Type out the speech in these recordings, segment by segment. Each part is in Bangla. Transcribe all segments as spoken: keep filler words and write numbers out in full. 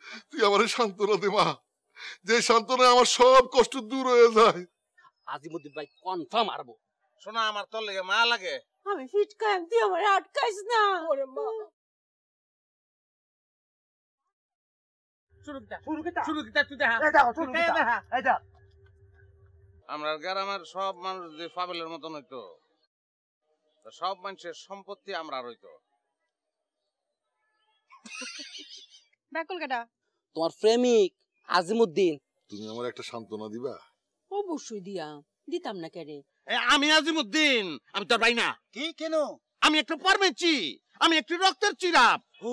তুই আমার সান্ত্বনা দে মা, যে সান্ত্বনায় আমার সব কষ্ট দূর হয়ে যায়। আজিমুদ্দিন ভাই কনফার্ম আরবো। শোনা আমার তোর লেগে মা লাগে। আমি ফিটকাই, তুই আমার আটকাইস না। ওরে মা, শুরু কিতা শুরু কিতা শুরু কিতা তুই দেখা এই দেখো শুরু কিতা এই দেখ। আমরা গ্রামের সব মানুষ যে ফাবেলের মতন হইতো, সব মানুষের সম্পত্তি আমরা হইতো। ব্যাকল কেডা? তোমার প্রেমিক আজিমুদ্দিন। তুমি আমার একটা সান্ত্বনা দিবা? অবশ্যই দিয়া, দিতাম না কেরে। আমি আজিমুদ্দিন, আমি তোর ভাই না। কি কেন? আমি একটু পরমেছি, আমি একটু রক্তের চিরাপ। ও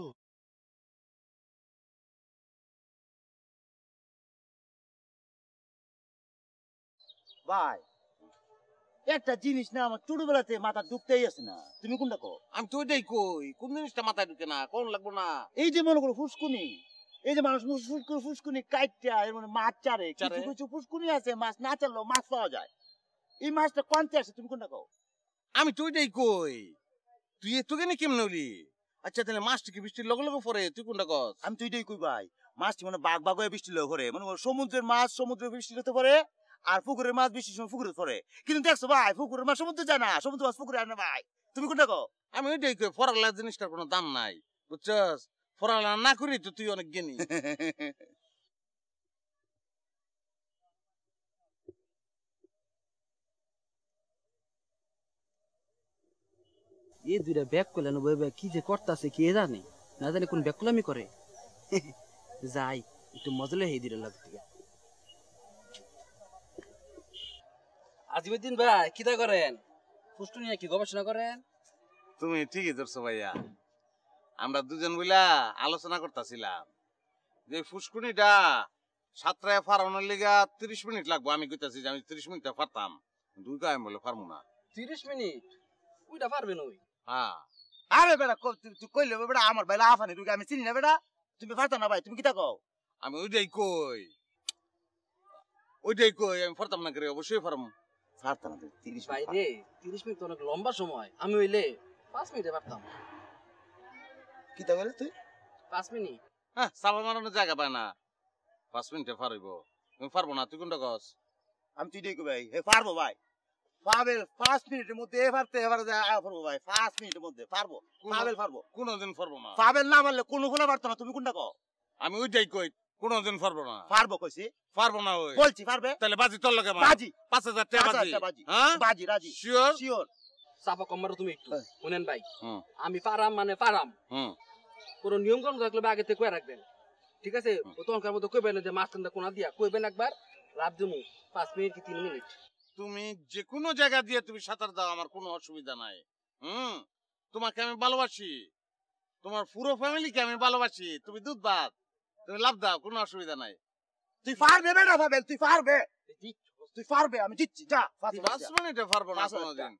ভাই, একটা জিনিস না আমার ছোটবেলাতে মাথা ঢুকতেই আছে না, তুমি কোনটা কো? আমি তো ওইটাই কই, কোন জিনিসটা মাথায় ঢুকে না, কোন লাগবো না। এই যে মনে করো ফুসকুনি, এই যে মানুষ ফুসকুনি ফুসকুনি কাইটা এর মানে মাছ চারে, কিছু কিছু ফুসকুনি আছে মাছ না চারলেও মাছ পাওয়া যায়। এই মাছটা কোনতে আছে, তুমি কোনটা কো? আমি তো ওইটাই কই, তুই এত কেন কেমন হলি? আচ্ছা তাহলে মাছটা কি বৃষ্টির লগে লগে পরে, তুই কোনটা কস? আমি তো এটাই কই ভাই, মাছটি মানে বাঘ বাঘ হয়ে বৃষ্টির লগে পরে, মনে করো সমুদ্রের মাছ সমুদ্রের বৃষ্টি হতে পারে, আর পুকুরের মাছ বৃষ্টির সময় পুকুরে পরে। কিন্তু দেখছো ভাই, পুকুরের মাছ সমুদ্রে যায় না, সমুদ্র মাছ পুকুরে আনে ভাই। তুমি কোনটা কো? আমি ওইটাই কই, ফরালা জিনিসটার কোনো দাম নাই, বুঝছস? ফরালা না করি তো তুই অনেক জ্ঞানী। এই দুইটা ব্যাক করলেন কি যে করতেছে কে জানে, না জানি কোন ব্যাকলামি করে। যাই একটু মজলে হয়ে দিল লাগতে। আজিমুদ্দিন ভাই কিটা করেন? ফুষ্টু নিয়ে কি গবেষণা করেন? তুমি ঠিকই ধরছো ভাইয়া, আমরা দুজন মিলা আলোচনা করতেছিলাম যে ফুসকুনিটা সাতটায় ফারানোর লিগা তিরিশ মিনিট লাগবো। আমি কইতাছি যে আমি তিরিশ মিনিটে পারতাম, দুই গায়ে বলে পারবো না। তিরিশ মিনিট ওইটা পারবেন? ওই হ্যাঁ আরে বেটা তুই কইলে বেটা আমার ভাই লাফানি ঢুকে, আমি চিনি না বেটা, তুমি পারতা না ভাই, তুমি কিটা কও? আমি ওইটাই কই, ওইটাই কই আমি পারতাম না করে, অবশ্যই পারবো। পারতা না তিরিশ ভাই রে, তিরিশ মিনিট অনেক লম্বা সময়, আমি হইলে পাঁচ মিনিটে পারতাম। কিটা বলে তুই? পাঁচ মিনিট? হ্যাঁ, চাপা মারানোর জায়গা পায় না, পাঁচ মিনিটে পারইব। তুমি পারবো না, তুই কোনটা কস? আমি তুই দেখো ভাই, হে পারবো ভাই, পাবেল পাঁচ মিনিটের মধ্যে পারতে এবারে পারবো ভাই, পাঁচ মিনিটের মধ্যে পারবো, পাবেল পারবো। কোনোদিন পারবো না। পাবেল না পারলে কোনো ফোলা পারতো না, তুমি কোনটা কও? আমি ওইটাই কই, কোনোদিন পারবো না। পারবো কইছি, পারবো না। ওই বলছি পারবে। তাহলে বাজি তোর লাগে বাজি পাঁচ হাজার টাকা বাজি। বাজি হ্যাঁ বাজি রাজি শিওর শিওর। চাপা কম মারো তুমি একটু, শুনেন ভাই, হুম আমি পারাম মানে পারাম। হুম কোনো নিয়ম কানুন থাকলে আগে থেকে কয়ে রাখবেন, ঠিক আছে? তখনকার মধ্যে কইবেন যে মাছ ঠান্ডা কোনা দিয়া কইবেন একবার, রাত দিমু পাঁচ মিনিট কি তিন মিনিট। তুমি যে কোনো জায়গা দিয়ে তুমি সাঁতার দাও, আমার কোনো অসুবিধা নাই। হুম তোমাকে আমি ভালোবাসি, তোমার পুরো ফ্যামিলিকে আমি ভালোবাসি। তুমি দুধ ভাত, তুমি লাভ দাও, কোনো অসুবিধা নাই। তুই পারবে বেটা পাবেল, তুই পারবে, তুই পারবে, আমি দিচ্ছি যা। পাঁচ মিনিটে পারবো না কোনোদিন।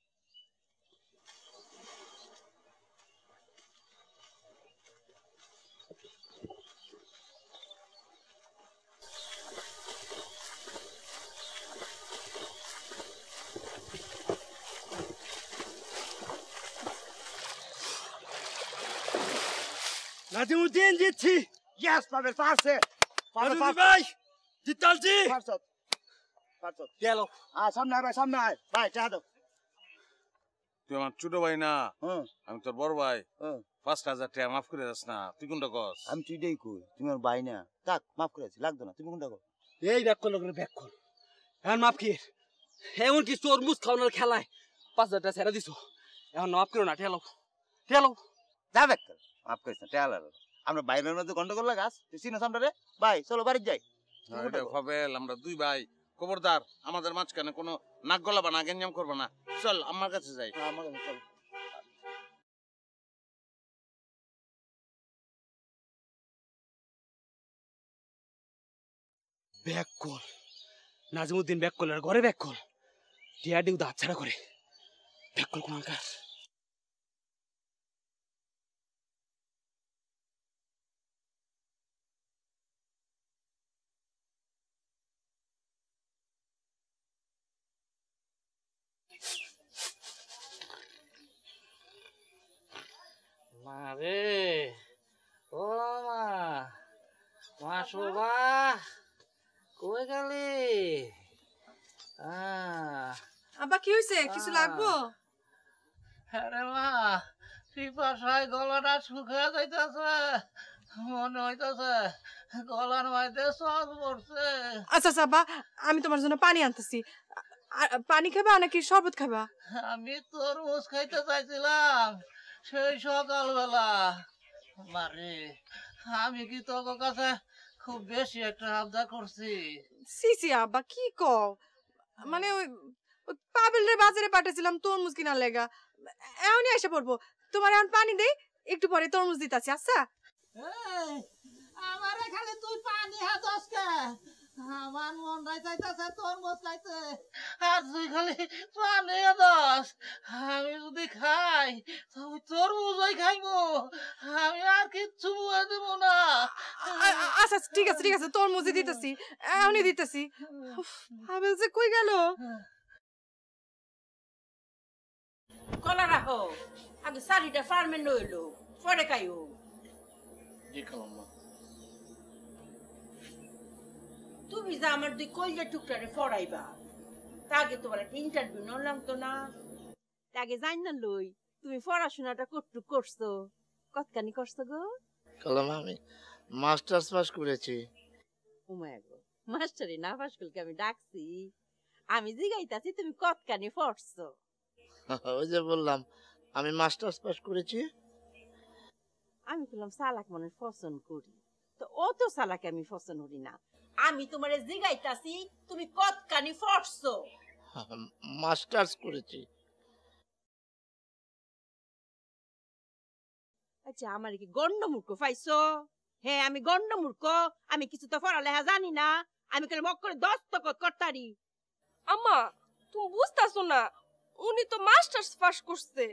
নাজিমুদ্দিন জিতছি। ইয়েস পাবেল, পারছে পাবেল ভাই, জিতালছি। পারছত পারছত চলো আ সামনে আয় ভাই, সামনে আয় ভাই, চা দাও। তুই আমার ছোট ভাই না, হ্যাঁ আমি তোর বড় ভাই। হ্যাঁ পাঁচ হাজার টাকা মাফ করে যাস না, তুই কোনটা কস? আমি তুই দেই কই, তুমি আমার ভাই না, থাক মাফ করে দিছি, লাগতো না, তুমি কোনটা কও? এই ব্যাক করলো ব্যাক কর, এখন মাফ কি? এমন কি তরমুজ খাওয়ানোর খেলায় পাঁচ হাজার টাকা ছেড়ে দিছো, এখন মাফ করো না। ঠেলো ঠেলো যা ব্যাক কর, মাফ করিস না, টেয়ালার আমরা বাইরের মধ্যে গন্ডগোল লাগাস, তুই চিনো সামনে রে ভাই, চলো বাড়ি যাই। ফাবেল আমরা দুই ভাই, খবরদার আমাদের মাঝখানে কোনো নাক গলাবা না, গেঞ্জাম করবা না। চল আমার কাছে যাই। আমার চল। Back call, Nazimuddin back call, আর ঘরে ব্যাক কল, টিয়া ডিউ দাঁত ছাড়া করে ব্যাক কল কোন আকার। মারে ও মা, শোভা কই গেলি? আব্বা কি হইছে? কিছু লাগবো? আরে মা পিপাসায় গলাটা শুকিয়ে যাইতেছে, মনে হইতেছে গলার মধ্যে সস পড়ছে। আচ্ছা আচ্ছা আব্বা, আমি তোমার জন্য পানি আনতেছি। পানি খাবা নাকি শরবত খাবা? আমি তরমুজ খাইতে চাইছিলাম সেই সকালবেলা। মারে আমি কি তোর কাছে খুব বেশি একটা আবদার করছি? সি সি আব্বা কি কও, মানে ওই পাবেলের বাজারে পাঠাইছিলাম তরমুজ কিনার লেগা, এমনই এসে পড়বো। তোমার এখন পানি দেই, একটু পরে তরমুজ দিতাছি। আচ্ছা আমারে খালি তুই পানি হাতস কে? আমার মন চাইতাছে তরমুজ খাইতে, আর তুই খালি পানি হাতস। আমি যদি খাই তুই তরমুজই খাইবো, আমি আর কিচ্ছু বুঝে দেবো না। আচ্ছা ঠিক আছে ঠিক আছে, তরমুজই দিতেছি, এমনই দিতেছি। পাবেল যে কই গেল? কলা রাখো, আগে শাড়িটা ফার্মে নইলো, পরে খাইও। তুমি যা আমার দুই কলজা টুকটারে ফড়াইবা, তা আগে তোমার একটা ইন্টারভিউ নলাম তো না? আগে জান না লই তুমি পড়াশোনাটা কতটুক করছো, কতখানি করছো গো? কলম আমি মাস্টার্স পাস করেছি। উমায় গো, মাস্টারি না পাস করলে আমি ডাকছি? আমি জিগাইতাছি তুমি কতখানি পড়ছো। ওই যে বললাম আমি মাস্টার্স পাস করেছি। আমি বললাম সালাক মনে পছন্দ করি, তো অত সালাক আমি পছন্দ করি না। আমি তোমারে জিগাইতাছি তুমি কতখানি পড়ছো। মাস্টার্স করেছি। আচ্ছা আমার কি গন্ড মূর্খ পাইছো? হ্যাঁ আমি গন্ড মূর্খ, আমি কিছু তো পড়ালেখা জানি না, আমি কেন মক করে দস্তখত করতারি? আম্মা তুমি বুঝতাছো না, উনি তো মাস্টার্স পাস করছে।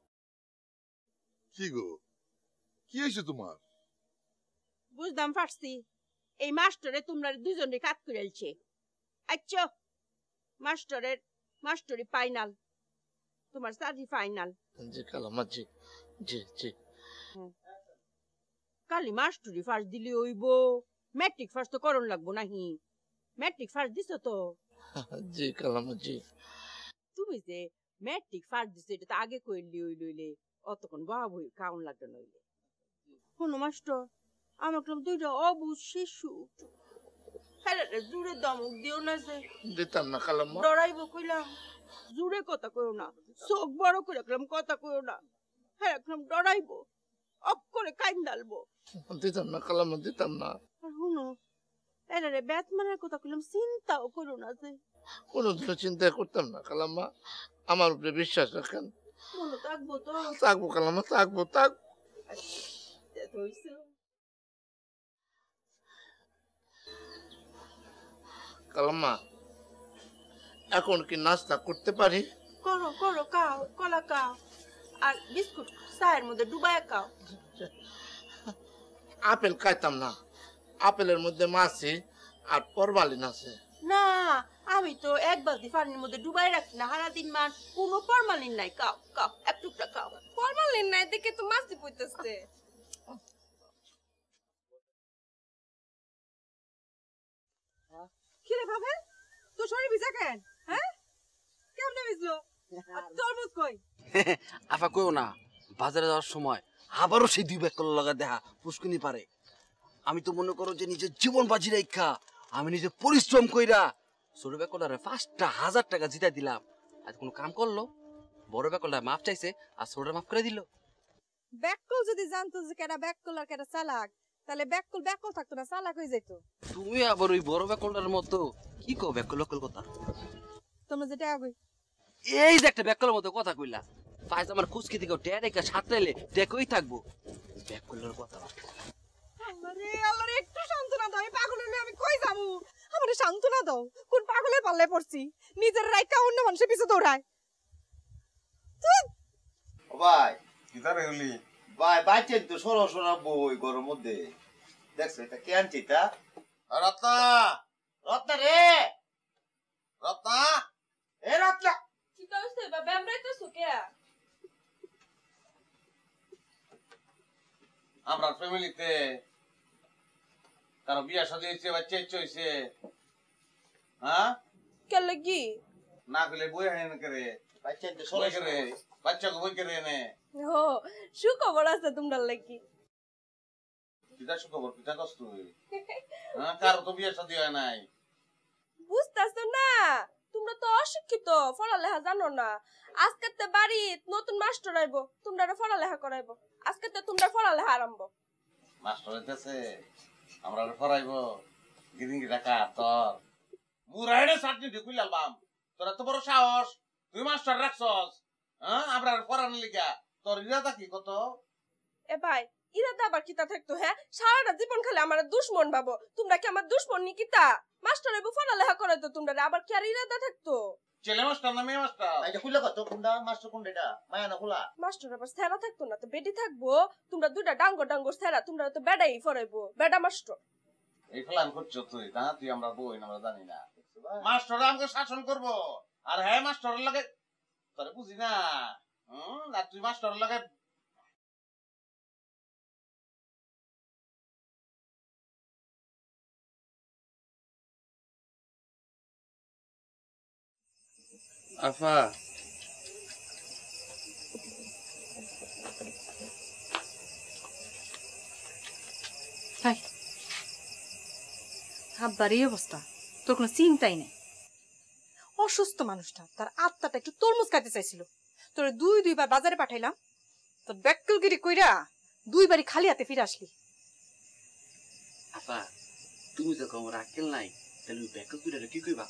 কি গো, কি হয়েছে তোমার? বুঝদাম পারছি, এই মাস্টারে তোমরা দুজনে কাজ করেছে। আচ্ছা মাস্টারের মাস্টারি ফাইনাল, তোমার চাকরি ফাইনাল। জি কালামা জি জি জি। কালি মাস্টারি ফার্স্ট দিলে হইব, ম্যাট্রিক ফার্স্ট তো করণ লাগবো নাহি? ম্যাট্রিক ফার্স্ট দিছো তো? জি কালামা জি। তুমি যে ম্যাট্রিক ফার্স্ট দিছো এটা তো আগে কইলি হই লইলে অতক্ষণ বাবু কাউন লাগতো নইলে। শোনো মাস্টার, আমার কলম দুইটা অবুঝ শিশু, হ্যাঁ জুড়ে দমক দিও না যে। দিতাম না কালাম্মা। ডরাইবো কইলাম, জুড়ে কথা কইও না, চোখ বড় করে রাখলাম কথা কইও না, হ্যাঁ রাখলাম ডরাইবো, অক করে কাইন ডালবো। দিতাম না কালাম্মা, দিতাম না। আর শুনো এরা রে ব্যাট মারার কথা কইলাম, চিন্তাও করো না যে। কোনোদিনও চিন্তা করতাম না কালাম্মা, আমার উপরে বিশ্বাস রাখেন। মনে থাকবো তো? থাকবো কালাম্মা, থাকবো থাক। কালাম্মা এখন কি নাস্তা করতে পারি? করো করো, খাও, কলা খাও আর বিস্কুট চায়ের মধ্যে ডুবায় খাও। আপেল খাইতাম না, আপেলের মধ্যে মাছি আর ফরমালিন আছে। না আমি তো এক বালতি পানির মধ্যে ডুবাই রাখি না সারা দিন, মান কোনো ফরমালিন নাই, খাও খাও এক টুকরা খাও। ফরমালিন নাই দেখে তো মাছি পড়তেছে। কিরে ভাবে তোর শরীর ভিজা কেন? হ্যাঁ কেমনে ভিজলো? তরমুজ কই? আফা কইও না, বাজারে যাওয়ার সময় আবারও সেই দুই ব্যাগ কলা লাগা দেখা পুষ্কুনি পারে। আমি তো মনে করো যে নিজের জীবন বাজি রাখা আমি নিজে পরিশ্রম কইরা ছোট ব্যাগ কলারে পাঁচটা হাজার টাকা জিতা দিলাম। আজ কোনো কাম করলো, বড় ব্যাগ কলা মাফ চাইছে আর ছোটটা মাফ করে দিল। ব্যাককল যদি জানতো যে কেডা ব্যাককল আর কেডা চালাক, তাহলে ব্যাককল ব্যাককল থাকতো না, চালাক হয়ে যেত। তুমি আবার ওই বড় ব্যাগ কলার মতো কি কও ব্যাগ কল কথা? তোমরা যেটা আগে এই যে একটা ব্যাগ কলার মতো কথা কইলা, ফাইজ আমার খুশকি থেকে টেরেকা সাতরাইলে টেকই থাকবো। ব্যাগ কলার কথা আরে আল্লাহরে একটু সান্ত্বনা দাও, আমি পাগল হইলে আমি কই যাবো? আমারে সান্ত্বনা দাও, কোন পাগলের পাল্লায় পড়ছি? নিজের রাইকা অন্য মানুষের পিছে দৌড়ায়। ও ভাই কিতারে হলি ভাই বাইচেন তো সরো সরা বই গরম মধ্যে দেখছো এটা কে আনছি তা? রত্না, রত্না রে, রত্না এ রত্না। কি কইছে বাবা, আমরাইতেছো কে? আমরা ফ্যামিলিতে কারো বিয়া শাদী হয়েছে বাচ্চা ইচ্ছে হয়েছে হ্যাঁ কে লাগি না করলে বই হয় না করে বাচ্চা তো বই করে বাচ্চাকে বই করে এনে ও সুখবর আছে তোমরা লাগি পিতা সুখবর পিতা কষ্ট হ্যাঁ কারো তো বিয়া শাদী হয় নাই বুঝতাছো না তোমরা তো অশিক্ষিত পড়ালেখা জানো না আজকে তো বাড়ি নতুন মাস্টার আইবো তোমরা পড়ালেখা করাইবো আজকে তো তোমরা পড়ালেখা আরম্ভ মাস্টার হইতেছে আমরা ফরাইব গিরিঙ্গি টাকা তোর মুরাইডে চাটনি ঢুকুই লালবাম তোরা তো বড় সাহস তুই মাস্টার রাখছস হ্যাঁ আমরা পড়ানো লিগা তোর ইরাদা কি কত এ ভাই ইরাদা আবার কিতা থাকতো হ্যাঁ সারাটা জীবন খালি আমার দুশ্মন ভাবো তোমরা কি আমার দুশ্মন নি কিতা মাস্টার আইবো পড়ালেখা করাইতো তোমরা আবার কি আর ইরাদা থাকতো ছেলে মাস্টার না মেয়ে মাস্টার এটা খুলে কত কোনটা মাস্টার কোনটা এটা মায়া না খোলা মাস্টার আবার সেরা থাকতো না তো বেটি থাকবো তোমরা দুইটা ডাঙ্গর ডাঙ্গর সেরা তোমরা তো বেডাই ফরাইবো বেডা মাস্টার এই প্ল্যান করছো তুই তা তুই আমরা বই না আমরা জানি না মাস্টার আমাকে শাসন করব আর হ্যাঁ মাস্টারের লাগে তোরে বুঝি না হুম আর তুই মাস্টারের লাগে আফা হাই আব্বার এই অবস্থা তোর কোনো চিন্তাই নেই অসুস্থ মানুষটা তার আত্মাটা একটু তরমুজ খাইতে চাইছিল তোর দুই দুইবার বাজারে পাঠাইলাম তোর ব্যাকলগিরি কইরা দুইবারই খালি হাতে ফিরে আসলি আফা তুমি তো কম রাখেল নাই তাহলে ব্যাকল করে কি কইবা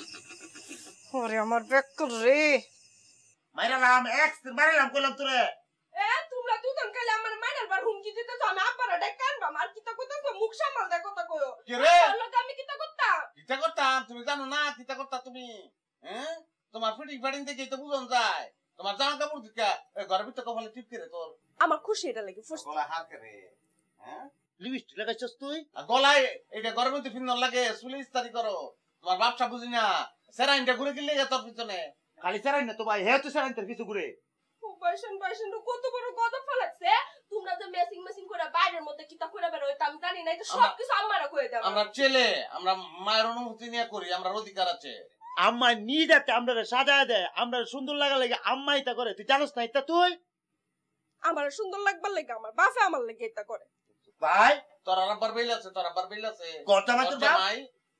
ওরে আমার ব্যাকল রে মাইরালাম এক্স মাইরালাম কইলাম তোরে এ তোমরা দুজন কালে আমার মাইনার বার হুমকি দিতেছো আমি আব্বারা ডাকান বাম আর কিতা কইতাছো মুখ সামাল দে কথা কইও কে রে লোক আমি কিতা করতাম কিতা করতাম তুমি জানো না কিতা করতা তুমি হ্যাঁ তোমার ফিটিং ফাটিং দেখে তো বুঝন যায় তোমার জামা কাপড় দিকা ঘরের ভিতর কপালে টিপ করে তোর আমার খুশি এটা লাগে ফুস গলায় হাত করে হ্যাঁ লিপস্টিক লাগাইছস তুই আর গলায় এটা গরমের মধ্যে ফিন্দন লাগে চুলে ইস্তারি করো তোমার বাপসা বুঝি না সেরাইনটা ঘুরে কিনলে গে তোর পিছনে খালি সারাই না তো ভাই হে তো সারাই তোর কিছু ঘুরে বাইশন বাইশন কত বড় গদা ফলাচ্ছে তোমরা যে মেসিং মেসিং করে বাইরের মধ্যে কিতা করে বের হইতা আমি জানি না এটা সব কিছু আমারও কই দাও আমরা ছেলে আমরা মায়ের অনুমতি নিয়ে করি আমরা অধিকার আছে আম্মা নিজেতে আমরা সাজায় দেয় আমরা সুন্দর লাগা লাগে আম্মা এটা করে তুই জানোস না এটা তুই আমার সুন্দর লাগবার লাগে আমার বাপে আমার লাগে এটা করে ভাই তোর আব্বার বেল আছে তোর আব্বার বেল আছে কথা মাত্র বাপ নাই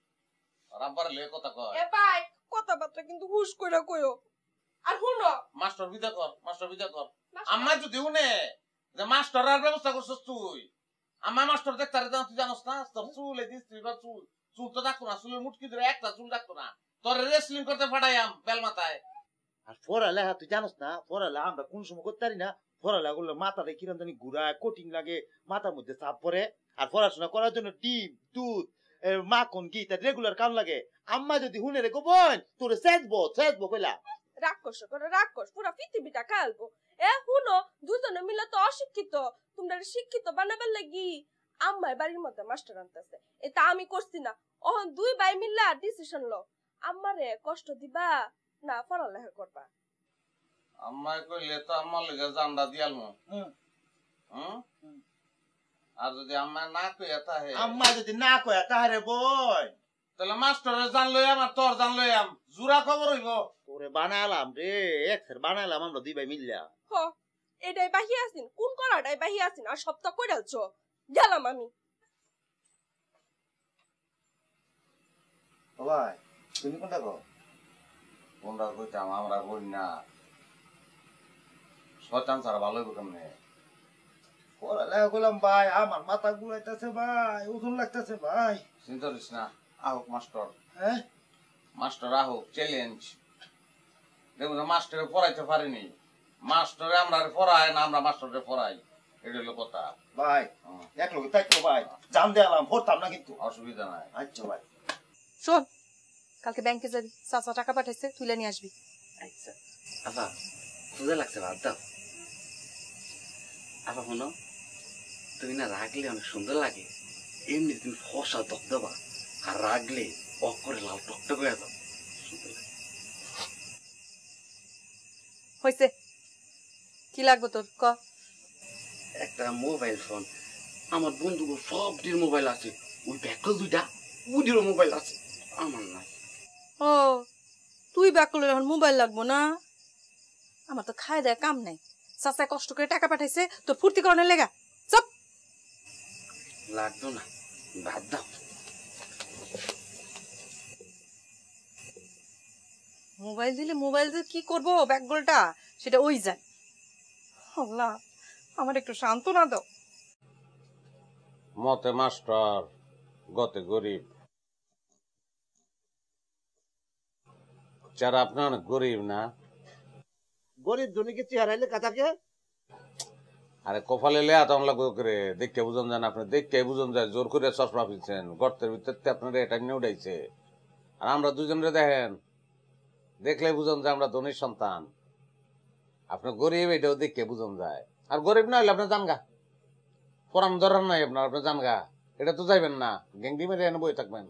তোর আব্বার লে কথা কয় এ ভাই কথাবার্তা কিন্তু হুশ কইরা কইও আর হুনো মাস্টার বিদা কর মাস্টার বিদা কর আম্মা যদি উনে যে মাস্টার আর ব্যবস্থা করছস তুই আম্মা মাস্টার দেখতারে জান তুই জানোস না তোর চুল এই দিস তুই চুল চুল তো দেখতো না চুলের মুটকি ধরে একটা চুল দেখতো না তোর রেসলিং করতে পাঠাইয়াম বেল মাথায় আর পড়ালেখা তুই জানোস না পড়ালেখা আমরা কোন সময় করতে পারি না পড়ালেখা করলে মাথাটা কিরম জানি ঘুরায় কোটিং লাগে মাথার মধ্যে চাপ পড়ে আর পড়াশোনা করার জন্য ডিম দুধ মাখন কি তার রেগুলার কাম লাগে আম্মা যদি হুনে রেখো বোন তোর সেজবো সেজবো কইলা রাক্ষস করে রাক্ষস পুরা পৃথিবীটা খালবো এ হুনো দুজনে মিলে তো অশিক্ষিত তোমরা শিক্ষিত বানাবার লাগি আম্মাই বাড়ির মধ্যে মাস্টার আনতেছে এটা আমি করছি না ওহন দুই ভাই মিল্লা ডিসিশন লো আম্মারে কষ্ট দিবা না পড়ালেখা করবা আম্মা কইলে তো আম্মার লেগে জান্ডা দিয়ালমু হুম হুম আর যদি আম্মা না কইয়া তাহে আম্মা যদি না কয় তাহলে বোন তাহলে মাস্টারে জান লইয়াম আর তোর জান লইয়াম জুরা খবর হইব তোরে বানালাম রে একসের বানালাম আমরা দুই ভাই মিললা হ এটাই বাহি আছিন কোন করাটাই বাহি আছিন আর সপ্তাহ কইরালছো গেলাম আমি ভাই তুমি কোনটা কও কোনটা কইতাম আমরা কই না শতান ছাড়া ভালো হইব কেমনে পড়ালেখা করলাম ভাই আমার মাথা ঘুরাইতেছে ভাই ওজন লাগতেছে ভাই চিন্তা করিস না আহুক মাস্টার হ্যাঁ মাস্টার আহুক চ্যালেঞ্জ দেখুন মাস্টারে পড়াইতে পারিনি মাস্টারে আমরা পড়ায় না আমরা মাস্টারে পড়াই এটা হলো কথা ভাই এক লোক তাই তো ভাই জান দিলাম পড়তাম না কিন্তু অসুবিধা নাই আচ্ছা ভাই শোন কালকে ব্যাংকে যাবি চাচা টাকা পাঠাইছে তুলে নিয়ে আসবি আচ্ছা আফা সোজা লাগছে ভাত দাও আফা শোনো তুমি না রাগলে অনেক সুন্দর লাগে এমনি তুমি ফসা দক দেবা আর রাগলে অক করে লাল টকটক হয়ে যাও হয়েছে কি লাগবে তোর ক একটা মোবাইল ফোন আমার বন্ধুগুলো সবটির মোবাইল আছে ওই ব্যাকল দুইটা উডিরও মোবাইল আছে আমার নাই। ও তুই ব্যাকল এখন মোবাইল লাগবো না? আমার তো খায় দেয় কাম নাই। চাচা কষ্ট করে টাকা পাঠাইছে তোর ফুর্তি করানোর লেগা। চপ লাগতো না, বাদ দাও। মোবাইল দিলে মোবাইল দিয়ে কি করবো ব্যাকগোলটা সেটা ওই যায়। আল্লাহ আমার একটু সান্ত্বনা দাও। মতে মাস্টার গতে গরিব, যারা আপনার অনেক গরিব না? গরিব জনিকে চেহারা লেখা থাকে। আরে কপালে লেয়া তো আমলা করে দেখতে বুঝন যান, আপনি দেখতে বুঝন যায় জোর করে চশমা ফিরছেন গর্তের ভিতর আপনার এটা নিয়ে উঠাইছে। আর আমরা দুজনরে দেখেন, দেখলে বুঝন যায় আমরা ধনীর সন্তান। আপনার গরিব এটাও দেখতে বুঝন যায়। আর গরিব না হলে আপনার জানগা পরাম ধরার নাই আপনার, আপনার জানগা এটা তো যাইবেন না, গ্যাংডি মেরে এনে বই থাকবেন।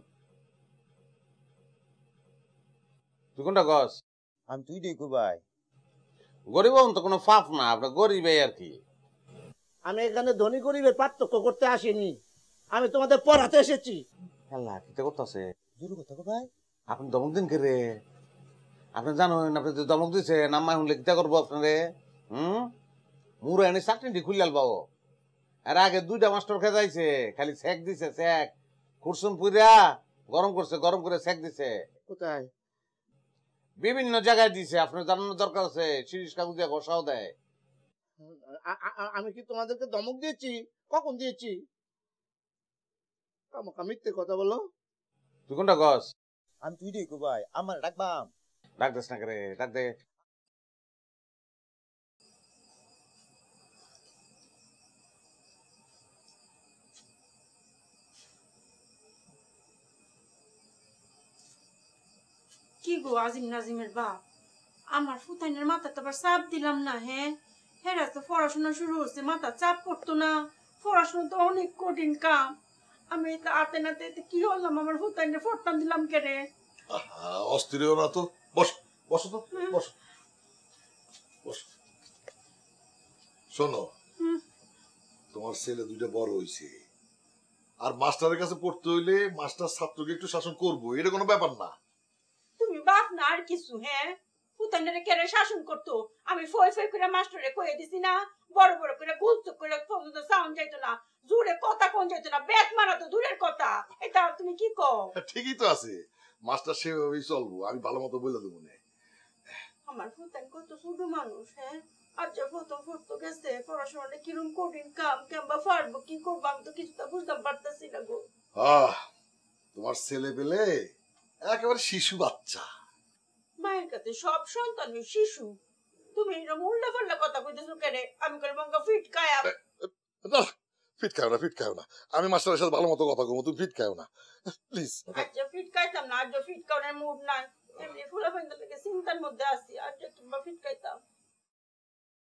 তুই কোনটা গছ? আমি তুই দেখো ভাই, গরিব তো কোনো পাপ না, আপনার গরিব আর কি। আমি এখানে ধনী গরিবের পার্থক্য করতে আসিনি, আমি তোমাদের পড়াতে এসেছি। আল্লাহ কিতে করতেছে জোর কথা কো ভাই। আপনি দমক দিন কে? আপনি জানেন আপনি যে দমক দিছে নাম্মাই শুনলে কিতা করবো আপনারে? হম মুড়ে এনে চাকরি খুললাল বাবু। এর আগে দুইটা মাস্টার খেয়ে যাইছে, খালি সেক দিছে সেক, কুরসুম পুইরা গরম করছে, গরম করে সেক দিছে। কোথায়? বিভিন্ন জায়গায় দিছে, আপনার জানানোর দরকার আছে। শিরিষ কাগজ দিয়ে ঘষাও দেয়। আ- আ- আ- আমি কি তোমাদেরকে ধমক দিয়েছি? কখন দিয়েছি? কামকা মিথ্যে কথা বলো। তুই কোনটা গছ? আমি তুই দেখো ভাই, আমার ডাকবাম। ডাক দিস না করে, ডাক দে। কি গো আজিম নাজিমের বাপ, আমার ফুতাইনের মাথা তো আবার চাপ দিলাম না। হ্যাঁ হেরা তো পড়াশোনা শুরু হচ্ছে, মাথা চাপ পড়তো না? পড়াশোনা তো অনেক কঠিন কাম। আমি তো আতে নাতে কি হলাম, আমার ফুতাইনে পড়তাম দিলাম কেনে? অস্থির হও না তো, বস বসো তো, বসো বসো। শোনো, তোমার ছেলে দুইটা বড় হইছে, আর মাস্টারের কাছে পড়তে হইলে মাস্টার ছাত্রকে একটু শাসন করবো, এটা কোনো ব্যাপার না। তুমি বাপ না আর কিছু? হ্যাঁ ফুতাইনে কেন শাসন করতো? আমি ফই ফই করে মাস্টারে কয়ে দিছি না, বড় বড় করে গুলচুক করে পর্যন্ত সাউন্ড যাইতো না, জোরে কথা কোন যাইতো না, বেত মারা তো দূরের কথা। এটা তুমি কি কও? ঠিকই তো আছে, মাস্টার সেভাবেই চলবো, আমি ভালো মতো বলে দেবো না। আমার ফুতাইন কত ছোট মানুষ। হ্যাঁ আর যে প্রথম পড়তো গেছে, পড়াশোনাটা কিরম কঠিন কাম, কেমবা পারবো কি করবো আমি তো কিছুটা বুঝতে পারতেছি না গো। আহ তোমার ছেলে পেলে একেবারে শিশু বাচ্চা। মায়ের কাছে সব সন্তানই শিশু। তুমি এরকম উল্টা পাল্টা কথা কইতেছো কেন? আমি করে বঙ্গা ফিট কায়া। না ফিট খাও না, ফিট খাও না, আমি মাস্টারের সাথে ভালো মতো কথা কমো, তুমি ফিট খাও না প্লিজ। আর যে ফিট খাইতাম না, আর যে ফিট খাওয়ার মুড নাই, এমনি ফুলা ফাইন্দার থেকে চিন্তার মধ্যে আছি, আর যে কিংবা ফিট খাইতাম।